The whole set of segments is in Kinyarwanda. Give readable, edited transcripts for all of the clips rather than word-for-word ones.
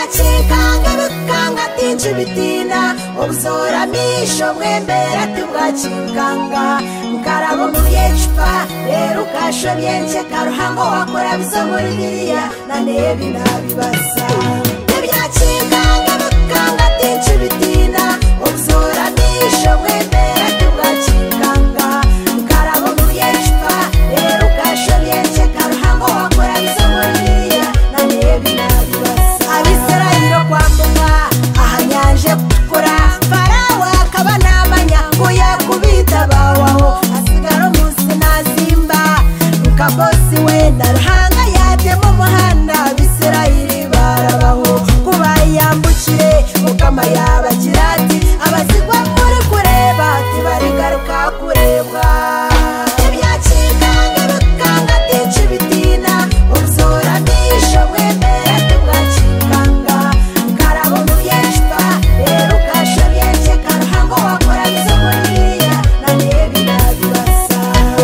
Ibyacikanga bikanga tinci bitina ubuzoramisho mwembera tubwacikanga Nkarabo mu byecupa rero ukashobyenje karuhango wakora bizo muri biriya nanebi nabibasa Ibyacikanga bikanga tinci bitina ubuzoramisho mwembera tubwacikanga Nkarabo mu byecupa rero ukashobyenje karuhango wakora bizo muri biriya nanebi nabibasa Abisirayiro kwambuka ahanyanje kukura Farawo akaba namanya kuyakubita bawaho asigara munsi nazimba Mukabosi wenda ruhanga yate mu muhanda Abisirayiri barabaho kuba yambukire Mukama yabagira ati abazigwa muri kureba tibarigaruka kurebwa Ibyacikanga bikanga tinci bitina ubuzoramisho mwembera tubwacikanga Nkarabo mu byecupa rero ukashobyenje karuhango wakora bizo muriya nanebi nabibasa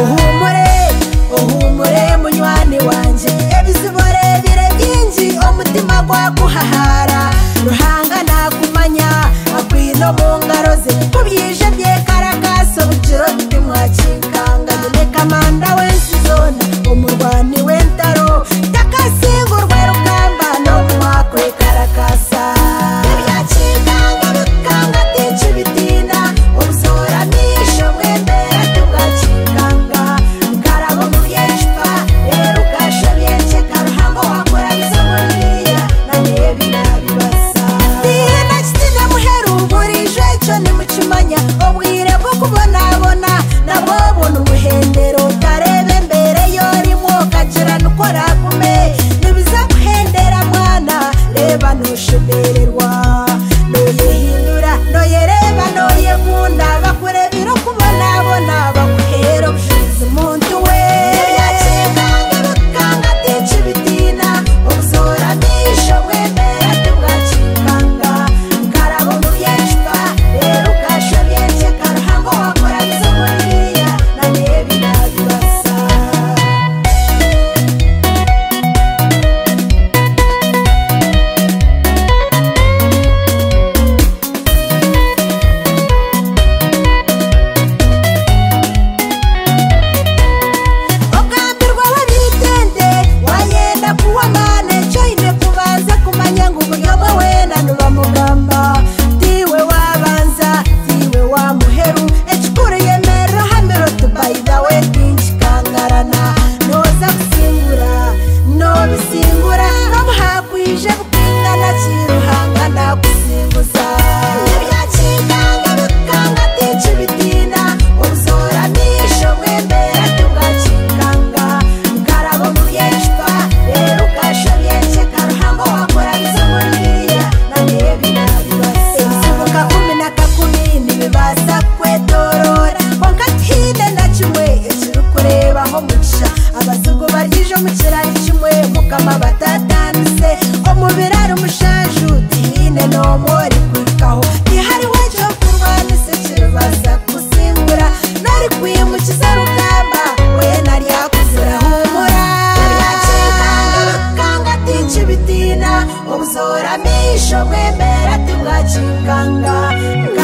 Uhumure munywani wanje ebizibore bire byinji umutima gwaguhahara Ruhanga nakumanya akwino mu ngaro ze kubyije byekarakaso bujiro timwacikanga Nyine kamanda wensizona umurwani wentaro Takasingurwe rukamba no mwakwe karakasa Ibyacikanga bikanga tinci bitina ubuzoramisho mwembera tubwacikanga Nkarabo mu byecupa rero ukashobyenje karuhango wakora bizo muriya nanebi nabibasa Dina kitina muheru burije ico nimucimanya Obwire bwo kubonabona nabwo bona ubuhendero Utarebe mbere yorimo kagera nukora kume Nibiza guhendera mwana reba ntushemererwa Noyehindura noyereba noyekunda Bakurebera kubonabona baguhera ubushize umuntu we Ibyacikanga bikanga tinci bitina ubuzoramisho mwembera tubwacikanga Nkarabo mu byecupa rero ukashobyenje karuhango wakora bizo muriya nanebi nabibasa Ogambirwa wabitende wayenda kuwa mane Choine kubanza kumanya nguburyo bwe wena nuba mugamba Tiwe wabanza, tiwe wa muheru Echikuru yemera hamero tubaida we tinchikangarana Noza kusingura, no bisingura Nomuhakwije bukingana chiruhanga nakusinguza Ibyacikanga bikanga tinci bitina ubuzoramisho mwembera tubwacikanga Nkarabo mu byecupa rero ukashobyenje karuhango wakora bizo muriya nanebi nabibasa Ibisibuka 10 ntibibasa kwetorora Konka tine na kimwe ekiri kurebaho mugisha Abasigo baryije mu kirari kimwe Mukama batatanise Omubiraro umushaju tine no mori kwikaho Ihari wejo kurwanise kiribasa kusingura Nari kwimukiza rugamba we nari yakuzira humura Ibyacikanga bikanga tinci bitina ubuzoramisho mwembera tubwacikanga